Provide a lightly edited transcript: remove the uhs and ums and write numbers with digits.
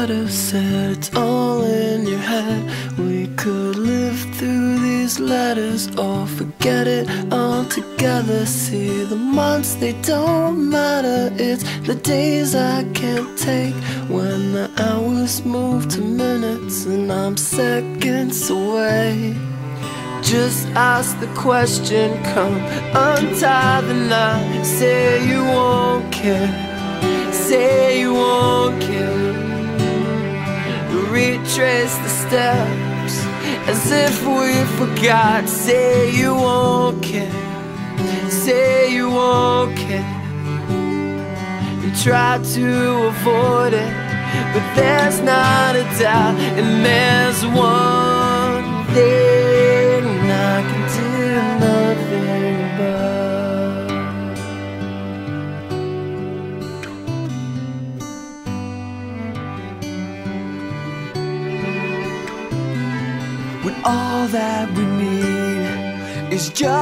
might have said it's all in your head. We could live through these letters or forget it altogether. See, the months, they don't matter. It's the days I can't take, when the hours move to minutes and I'm seconds away. Just ask the question, come untie the knot. Say you won't care, say you won't care. Retrace the steps as if we forgot. Say you won't care, say you won't care. You try to avoid it, but there's not a doubt. And there's one thing I can do nothing about. When all that we need is just